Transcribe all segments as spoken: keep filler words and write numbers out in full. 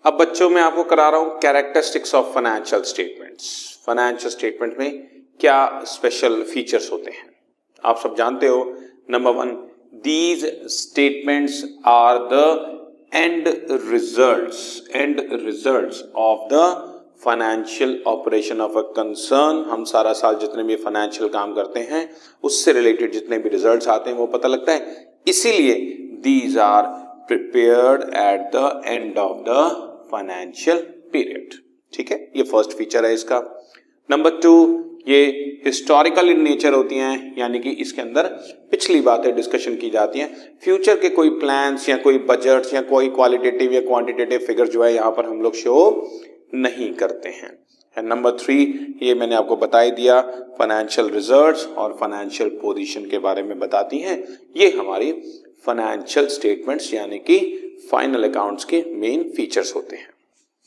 अब बच्चों मैं आपको करा रहा हूं characteristics of financial statements. Financial statement में क्या स्पेशल फीचर्स होते हैं आप सब जानते हो। Number one, these statements are the end results end results of the financial operation of a concern. हम सारा साल जितने भी फाइनेंशियल काम करते हैं उससे रिलेटेड जितने भी रिजल्ट्स आते हैं वो पता लगता है, इसीलिए these are prepared at the end of the financial period. ठीक है, ये फर्स्ट फीचर है इसका। नंबर टू, ये हिस्टोरिकल इन नेचर होती हैं, यानी कि इसके अंदर पिछली बातें डिस्कशन की जाती हैं। फ्यूचर के कोई प्लान्स या कोई बजट्स या कोई क्वालिटेटिव या क्वांटिटेटिव फिगर जो है यहाँ पर हम लोग शो नहीं करते हैं। नंबर थ्री, ये मैंने आपको बता ही दिया, फाइनेंशियल रिजल्ट्स और फाइनेंशियल पोजीशन के बारे में बताती हैं। ये हमारी फाइनेंशियल स्टेटमेंट्स यानी कि फाइनल अकाउंट्स के मेन फीचर्स होते हैं।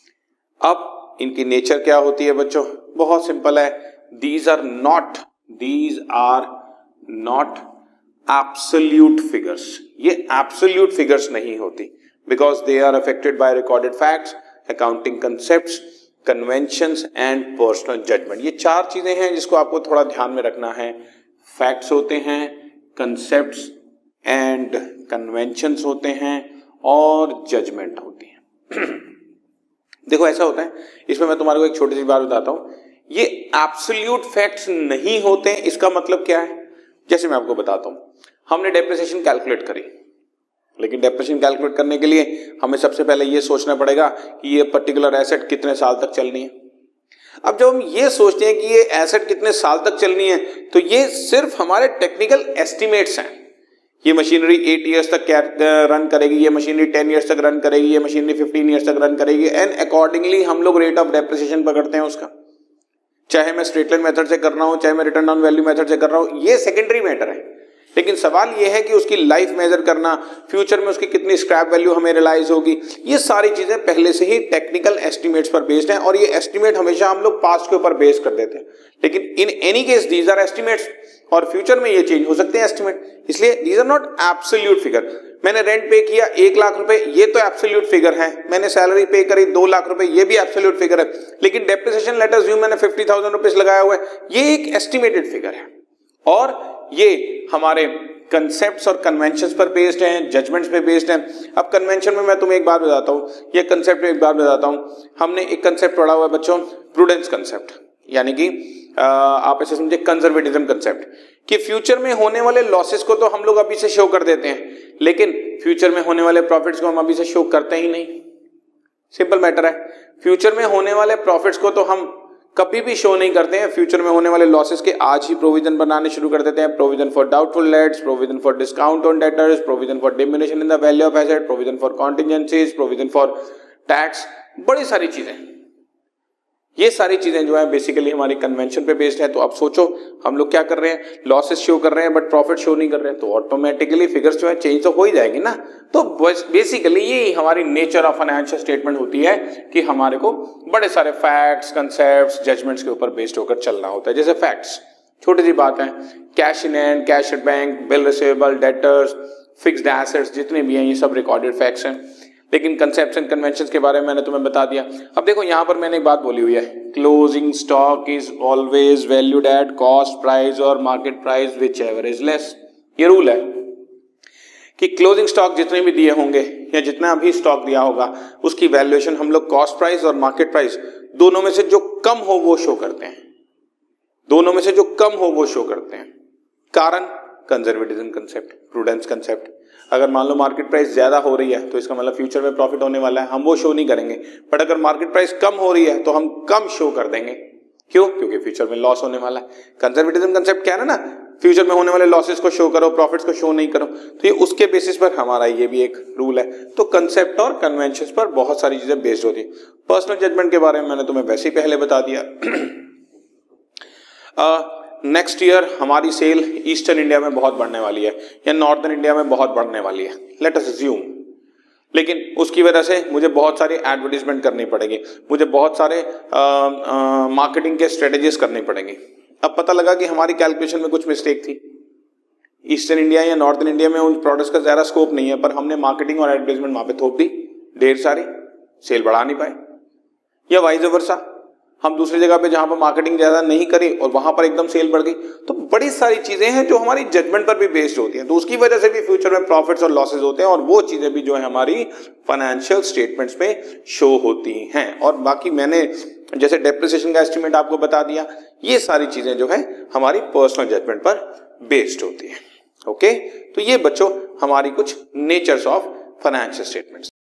अब इनकी नेचर क्या होती है बच्चों, बहुत सिंपल है। These are not these are not absolute figures. ये एब्सोल्यूट फिगर्स नहीं होती, because they are affected by recorded facts, accounting concepts, conventions and personal judgement. ये चार चीजें हैं जिसको आपको थोड़ा ध्यान में रखना है। फैक्ट्स होते हैं, कंसेप्ट्स एंड कन्वेंशंस होते हैं और जजमेंट होती है। देखो ऐसा होता है, इसमें मैं तुम्हारे को एक छोटी सी बात बताता हूं। ये एब्सोल्यूट फैक्ट्स नहीं होते, इसका मतलब क्या है, जैसे मैं आपको बताता हूं। हमने डेप्रिसिएशन कैलकुलेट करी, लेकिन डेप्रिसिएशन कैलकुलेट करने के लिए हमें सबसे पहले ये सोचना पड़ेगा कि ये पर्टिकुलर एसेट कितने साल तक चलनी है। अब जब हम ये सोचते हैं कि ये एसेट कितने साल तक चलनी है, तो ये सिर्फ हमारे टेक्निकल एस्टिमेट्स हैं। ये मशीनरी एट इयर्स तक रन करेगी, ये मशीनरी टेन इयर्स तक रन करेगी, ये मशीनरी फिफ्टीन इयर्स तक रन करेगी, एंड अकॉर्डिंगली हम लोग रेट ऑफ डेप्रिसिएशन पकड़ते हैं उसका। चाहे मैं स्ट्रेट लाइन मेथड से कर रहा हूं, चाहे मैं रिटर्न ऑन वैल्यू मेथड से कर रहा हूं, ये सेकेंडरी मैटर है। लेकिन सवाल ये है कि उसकी लाइफ मेजर करना, फ्यूचर में उसकी कितनी स्क्रैप वैल्यू हमें रियलाइज होगी, ये सारी चीजें पहले से ही टेक्निकल एस्टिमेट्स पर बेस्ड हैं, और ये एस्टिमेट हमेशा हम लोग पास्ट के ऊपर बेस कर देते हैं। लेकिन in any case these are estimates, और फ्यूचर में ये चेंज हो सकते हैं एस्टिमेट, इसलिए these are not absolute figure. मैंने रेंट पे किया एक लाख रुपए, ये तो एब्सोल्यूट फिगर है। मैंने सैलरी पे करी दो लाख रुपए, ये भी एब्सोल्यूट फिगर है। लेकिन डेप्रिसिएशन लेट अस अज्यूम मैंने फिफ्टी थाउजेंड रुपीज लगाया हुआ है, ये एक एस्टिमेटेड फिगर है, और ये हमारे कंसेप्ट्स और कन्वेंशंस पर बेस्ड हैं, जजमेंट्स पे बेस्ड हैं। अब कन्वेंशन में मैं तुम्हें एक बात बताता हूँ, ये कंसेप्ट में एक बात बताता हूँ। हमने एक कंसेप्ट पढ़ा हुआ है बच्चों, प्रूडेंस कंसेप्ट, यानी कि आप ऐसे समझे कंजर्वेटिज्म कंसेप्ट, कि फ्यूचर में होने वाले लॉसेस को तो हम लोग अभी से शो कर देते हैं, लेकिन फ्यूचर में होने वाले प्रॉफिट्स को हम अभी से शो करते ही नहीं। सिंपल मैटर है, फ्यूचर में होने वाले प्रॉफिट्स को तो हम कभी भी शो नहीं करते हैं। फ्यूचर में होने वाले लॉसेस के आज ही प्रोविजन बनाने शुरू कर देते हैं। Provision for doubtful debts, provision for discount on debtors, provision for diminution in the value of asset, provision for contingencies, provision for tax, बड़ी सारी चीजें। ये सारी चीजें जो है बेसिकली हमारी कन्वेंशन पे बेस्ड है। तो अब सोचो हम लोग क्या कर रहे हैं, लॉसेस शो कर रहे हैं बट प्रॉफिट शो नहीं कर रहे हैं, तो ऑटोमेटिकली फिगर्स जो है चेंज तो हो ही जाएगी ना। तो बेसिकली ये हमारी नेचर ऑफ फाइनेंशियल स्टेटमेंट होती है कि हमारे को बड़े सारे फैक्ट्स, कंसेप्ट्स, जजमेंट्स के ऊपर बेस्ड होकर चलना होता है। जैसे फैक्ट्स, छोटी सी बात है, cash in hand, cash at bank, bill receivable, debtors, fixed assets, जितने भी हैं ये सब रिकॉर्डेड फैक्ट्स हैं। लेकिन कंसेप्ट्स एंड कन्वेंशंस के बारे में मैंने तुम्हें बता दिया। अब देखो यहां पर मैंने एक बात बोली हुई है, closing stock is always valued at cost price और market price whichever is less. ये रूल है कि क्लोजिंग स्टॉक जितने भी दिए होंगे या जितना भी स्टॉक दिया होगा उसकी वैल्यूएशन हम लोग कॉस्ट प्राइस और मार्केट प्राइस दोनों में से जो कम हो वो शो करते हैं। दोनों में से जो कम हो वो शो करते हैं। कारण कंजर्वेटिज्म कंसेप्ट, प्रूडेंस कंसेप्ट। अगर मान लो मार्केट प्राइस ज्यादा हो रही है तो इसका मतलब फ्यूचर में प्रॉफिट होने वाला है, हम वो शो नहीं करेंगे। बट अगर मार्केट प्राइस कम हो रही है तो हम कम शो कर देंगे। क्यों? क्योंकि फ्यूचर में लॉस होने वाला है। कंजर्वेटिज्म कंसेप्ट क्या है ना, फ्यूचर में होने वाले लॉसेस को शो करो, प्रॉफिट्स को शो नहीं करो। तो ये उसके बेसिस पर हमारा ये भी एक रूल है। तो कंसेप्ट और कन्वेंशंस पर बहुत सारी चीजें बेस्ड होती है। पर्सनल जजमेंट के बारे में मैंने तुम्हें वैसे ही पहले बता दिया। नेक्स्ट ईयर हमारी सेल ईस्टर्न इंडिया में बहुत बढ़ने वाली है या नॉर्थर्न इंडिया में बहुत बढ़ने वाली है, लेट अस अज्यूम। लेकिन उसकी वजह से मुझे बहुत सारी एडवर्टीजमेंट करनी पड़ेगी, मुझे बहुत सारे मार्केटिंग के स्ट्रेटेजीज करनी पड़ेंगी। अब पता लगा कि हमारी कैलकुलेशन में कुछ मिस्टेक थी। ईस्टर्न इंडिया या नॉर्थर्न इंडिया में उन प्रोडक्ट्स का ज्यादा स्कोप नहीं है, पर हमने मार्केटिंग और एडवर्टाइजमेंट वहां पे थोप दी ढेर सारी। सेल बढ़ा नहीं पाए, या वाइस वर्सा, हम दूसरी जगह पे जहां पर मार्केटिंग ज्यादा नहीं करी और वहां पर एकदम सेल बढ़ गई। तो बड़ी सारी चीजें हैं जो हमारी जजमेंट पर भी बेस्ड होती हैं, तो उसकी वजह से भी फ्यूचर में प्रॉफिट्स और लॉसेज होते हैं, और वो चीजें भी जो है हमारी फाइनेंशियल स्टेटमेंट्स में शो होती हैं। और बाकी मैंने जैसे डेप्रिसिएशन का एस्टिमेट आपको बता दिया, ये सारी चीजें जो है हमारी पर्सनल जजमेंट पर बेस्ड होती है। ओके, तो ये बच्चों हमारी कुछ नेचर्स ऑफ फाइनेंशियल स्टेटमेंट्स।